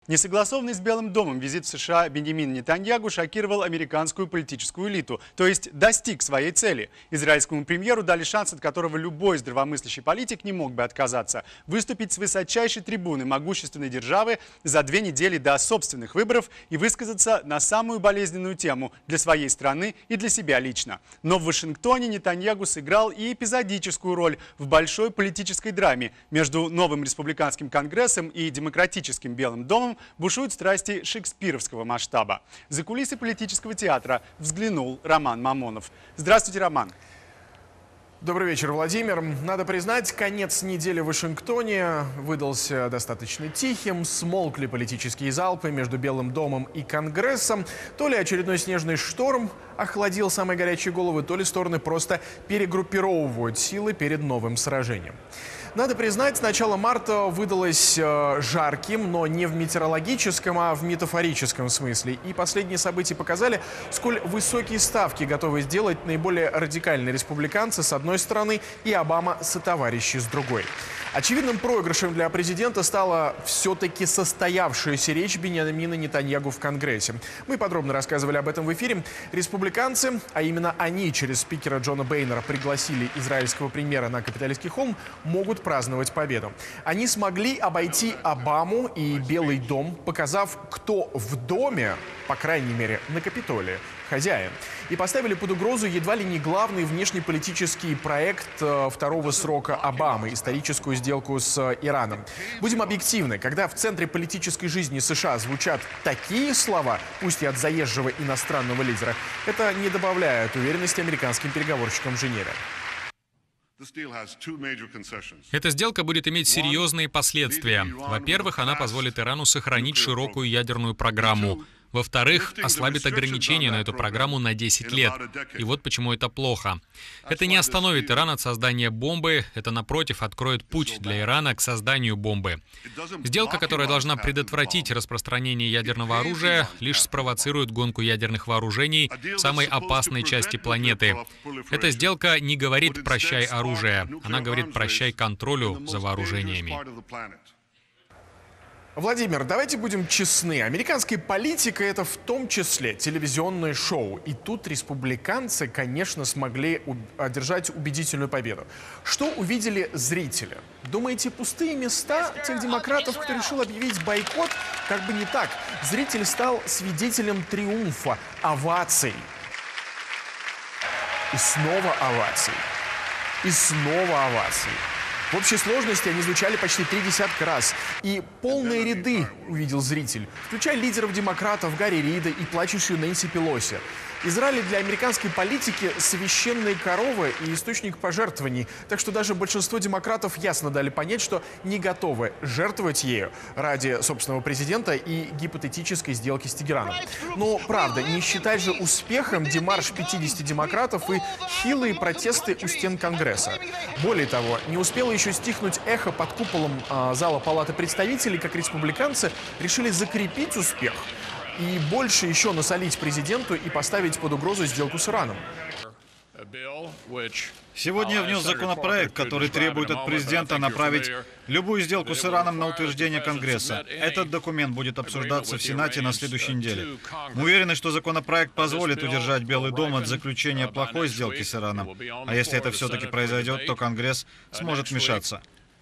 Несогласованный с Белым домом визит в США Беньямина Нетаньяху шокировал американскую политическую элиту, то есть достиг своей цели. Израильскому премьеру дали шанс, от которого любой здравомыслящий политик не мог бы отказаться – выступить с высочайшей трибуны могущественной державы за 2 недели до собственных выборов и высказаться на самую болезненную тему для своей страны и для себя лично. Но в Вашингтоне Нетаньяху сыграл и эпизодическую роль в большой политической драме между новым республиканским конгрессом и демократическим Белым домом. Бушуют страсти шекспировского масштаба. За кулисы политического театра взглянул Роман Мамонов. Здравствуйте, Роман. Добрый вечер, Владимир. Надо признать, конец недели в Вашингтоне выдался достаточно тихим. Смолкли политические залпы между Белым домом и Конгрессом. То ли очередной снежный шторм охладил самые горячие головы, то ли стороны просто перегруппировывают силы перед новым сражением. Надо признать, начало марта выдалось жарким, но не в метеорологическом, а в метафорическом смысле. И последние события показали, сколь высокие ставки готовы сделать наиболее радикальные республиканцы с одной стороны и Обама сотоварищи с другой. Очевидным проигрышем для президента стала все-таки состоявшаяся речь Беньямина Нетаньяху в Конгрессе. Мы подробно рассказывали об этом в эфире. Республиканцы, а именно они через спикера Джона Бейнера пригласили израильского премьера на Капитолийский холм, могут праздновать победу. Они смогли обойти Обаму и Белый дом, показав, кто в доме, по крайней мере, на Капитолии, хозяин. И поставили под угрозу едва ли не главный внешнеполитический проект второго срока Обамы – историческую сделку с Ираном. Будем объективны, когда в центре политической жизни США звучат такие слова, пусть и от заезжего иностранного лидера, это не добавляет уверенности американским переговорщикам в Женеве. Эта сделка будет иметь серьезные последствия. Во-первых, она позволит Ирану сохранить широкую ядерную программу. Во-вторых, ослабит ограничения на эту программу на 10 лет. И вот почему это плохо. Это не остановит Иран от создания бомбы, это, напротив, откроет путь для Ирана к созданию бомбы. Сделка, которая должна предотвратить распространение ядерного оружия, лишь спровоцирует гонку ядерных вооружений в самой опасной части планеты. Эта сделка не говорит «прощай оружие», она говорит «прощай контролю за вооружениями». Владимир, давайте будем честны. Американская политика – это в том числе телевизионное шоу. И тут республиканцы, конечно, смогли одержать убедительную победу. Что увидели зрители? Думаете, пустые места тех демократов, кто решил объявить бойкот? Как бы не так. Зритель стал свидетелем триумфа, оваций. И снова оваций. И снова оваций. В общей сложности они звучали почти 30 раз. И полные ряды увидел зритель, включая лидеров демократов Гарри Рида и плачущую Нэнси Пелоси. Израиль для американской политики священная корова и источник пожертвований. Так что даже большинство демократов ясно дали понять, что не готовы жертвовать ею ради собственного президента и гипотетической сделки с Тегераном. Но правда, не считать же успехом демарш 50 демократов и хилые протесты у стен Конгресса. Более того, не успело еще стихнуть эхо под куполом зала Палаты представителей, как республиканцы решили закрепить успех и больше еще насолить президенту и поставить под угрозу сделку с Ираном. Сегодня я внес законопроект, который требует от президента направить любую сделку с Ираном на утверждение Конгресса. Этот документ будет обсуждаться в Сенате на следующей неделе. Мы уверены, что законопроект позволит удержать Белый дом от заключения плохой сделки с Ираном. А если это все-таки произойдет, то Конгресс сможет вмешаться.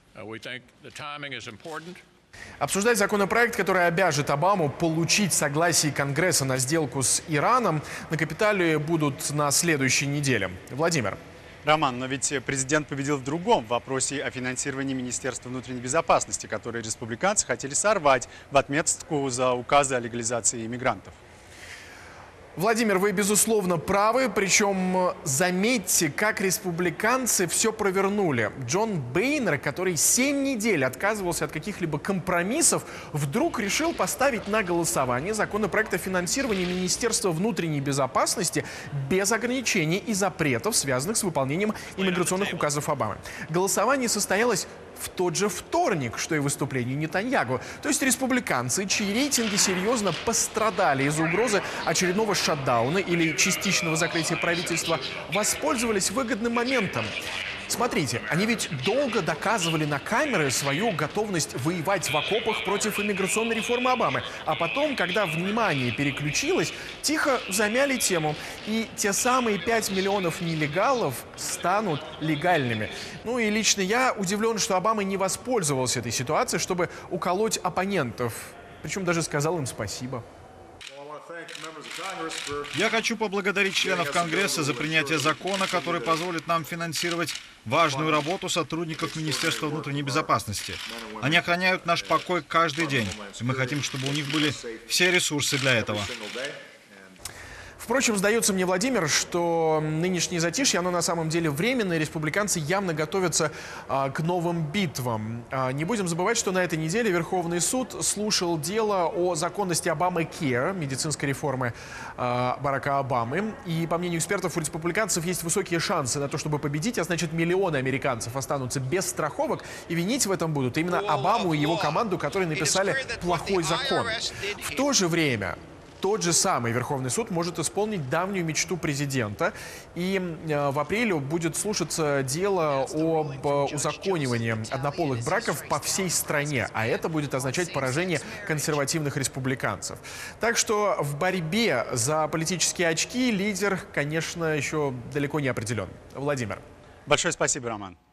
Обсуждать законопроект, который обяжет Обаму получить согласие Конгресса на сделку с Ираном, на Капитолии будут на следующей неделе. Владимир. Роман, но ведь президент победил в другом вопросе о финансировании Министерства внутренней безопасности, который республиканцы хотели сорвать в отместку за указы о легализации иммигрантов. Владимир, вы, безусловно, правы, причем заметьте, как республиканцы все провернули. Джон Бейнер, который 7 недель отказывался от каких-либо компромиссов, вдруг решил поставить на голосование законопроект о финансировании Министерства внутренней безопасности без ограничений и запретов, связанных с выполнением иммиграционных указов Обамы. Голосование состоялось в тот же вторник, что и выступление Нетаньяху. То есть республиканцы, чьи рейтинги серьезно пострадали из-за угрозы очередного шатдауна или частичного закрытия правительства, воспользовались выгодным моментом. Смотрите, они ведь долго доказывали на камеры свою готовность воевать в окопах против иммиграционной реформы Обамы. А потом, когда внимание переключилось, тихо замяли тему. И те самые 5 миллионов нелегалов станут легальными. Ну и лично я удивлен, что Обама не воспользовался этой ситуацией, чтобы уколоть оппонентов. Причем даже сказал им спасибо. Я хочу поблагодарить членов Конгресса за принятие закона, который позволит нам финансировать важную работу сотрудников Министерства внутренней безопасности. Они охраняют наш покой каждый день, и мы хотим, чтобы у них были все ресурсы для этого. Впрочем, сдается мне, Владимир, что нынешнее затишье, оно на самом деле временное. Республиканцы явно готовятся к новым битвам. Не будем забывать, что на этой неделе Верховный суд слушал дело о законности Обама-Кер, медицинской реформы Барака Обамы. И, по мнению экспертов, у республиканцев есть высокие шансы на то, чтобы победить, а значит, миллионы американцев останутся без страховок. И винить в этом будут именно Обаму и его команду, которые написали плохой закон. В то же время тот же самый Верховный суд может исполнить давнюю мечту президента. И в апреле будет слушаться дело об узаконивании однополых браков по всей стране. А это будет означать поражение консервативных республиканцев. Так что в борьбе за политические очки лидер, конечно, еще далеко не определен. Владимир. Большое спасибо, Роман.